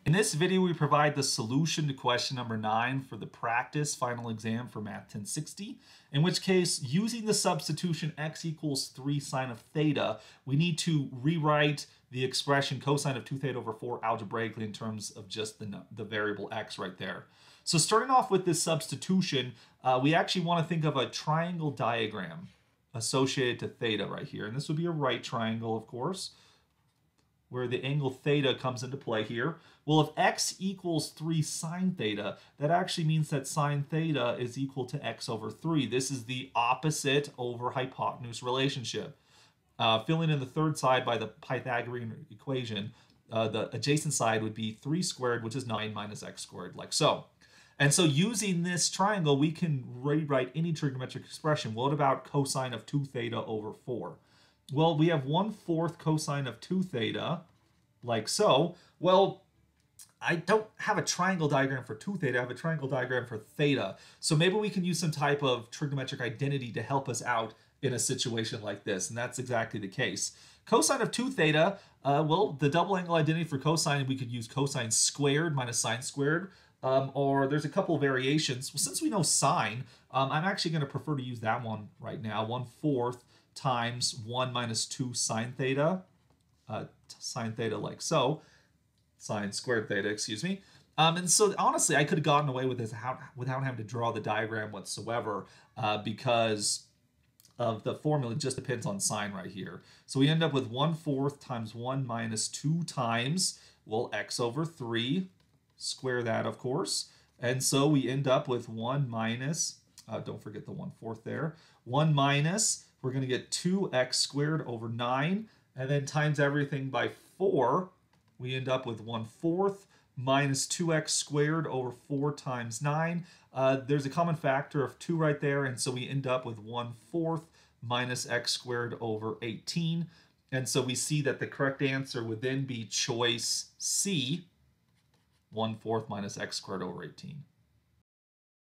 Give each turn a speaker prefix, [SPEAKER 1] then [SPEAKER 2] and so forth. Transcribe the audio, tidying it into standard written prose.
[SPEAKER 1] In this video, we provide the solution to question number 9 for the practice final exam for Math 1060, in which case, using the substitution x equals 3 sine of theta, we need to rewrite the expression cosine of 2 theta over 4 algebraically in terms of just the variable x right there. So starting off with this substitution, we actually want to think of a triangle diagram associated to theta right here. And this would be a right triangle, of course, where the angle theta comes into play here. Well, if x equals 3 sine theta, that actually means that sine theta is equal to x over 3. This is the opposite over hypotenuse relationship. Filling in the third side by the Pythagorean equation, the adjacent side would be 3 squared, which is 9 minus x squared, like so. And so using this triangle, we can rewrite any trigonometric expression. What about cosine of 2 theta over 4? Well, we have 1/4 cosine of 2 theta, like so. Well, I don't have a triangle diagram for 2 theta, I have a triangle diagram for theta. So maybe we can use some type of trigonometric identity to help us out in a situation like this, and that's exactly the case. Cosine of 2 theta, well, the double angle identity for cosine, we could use cosine squared minus sine squared, or there's a couple of variations. Well, since we know sine, I'm actually going to prefer to use that one right now, 1/4 times 1 minus 2 sine theta, sine theta like so, sine squared theta, excuse me. And so honestly, I could have gotten away with this without having to draw the diagram whatsoever, because of the formula. It just depends on sine right here. So we end up with 1/4 times 1 minus 2 times, well, x over 3, square that, of course. And so we end up with 1 minus, don't forget the 1/4 there, 1 minus, we're going to get 2x squared over 9, and then times everything by 4, we end up with 1/4 minus 2x squared over 4 times 9. There's a common factor of 2 right there, and so we end up with 1/4 minus x squared over 18. And so we see that the correct answer would then be choice C, 1/4 minus x squared over 18.